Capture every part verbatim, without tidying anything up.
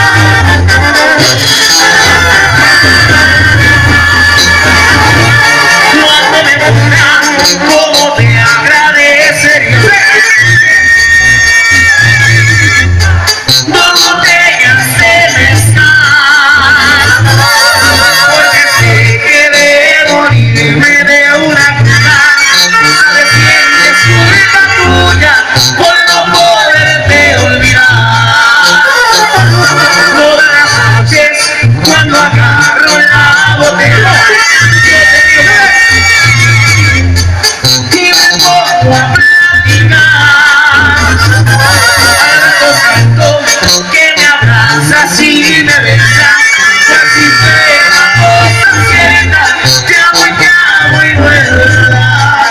Cuando me pongan, ¿cómo te agradecería? ¿Cómo te cansé de estar? Porque sé que de morirme de una cura, sabes bien que es culpa tuya por no poderte olvidar. Todas las noches cuando agarro la botella y me pongo a platicar, al rato siento que me abrazas y me besas, casi fuera cosa cierta, te amo y te amo y no es verdad.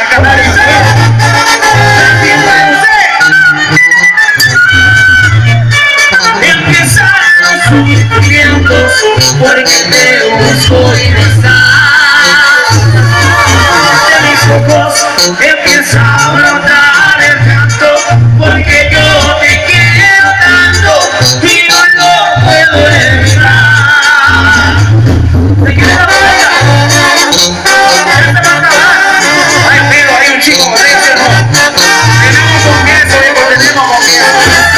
Empiezan los sufrimientos porque te busco y no estás. De mis ojos empieza a brotar el llanto porque yo te quiero tanto y no lo puedo evitar. ¿Te quieres la batalla? ¿Quieres la batalla? Ay, pero hay un chico con leche, ¿no? Tenemos con queso, hijo, tenemos con queso.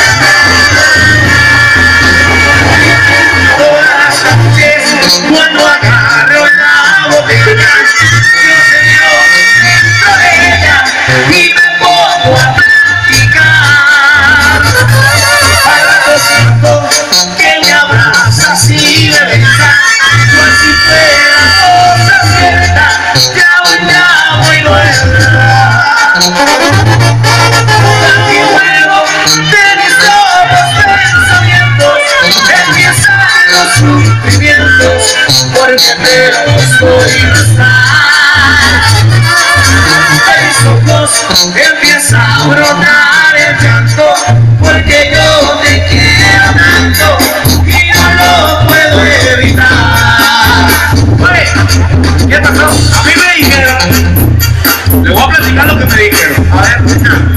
Todas las noches cuando agarro la botella, yo te veo dentro de ella y me pongo a platicar. Al rato siento que me abrazas y me besas, como si fuera cosa cierta, te amo y te amo y no es verdad. Aquí luego de mis propios pensamientos empiezan los sufrimientos porque te busco y no estás. De mis ojos empieza a brotar el llanto porque yo te quiero tanto y no lo puedo evitar. Oye, ¿qué pasó? A mí me dijeron, le voy a platicar lo que me dijeron. A ver,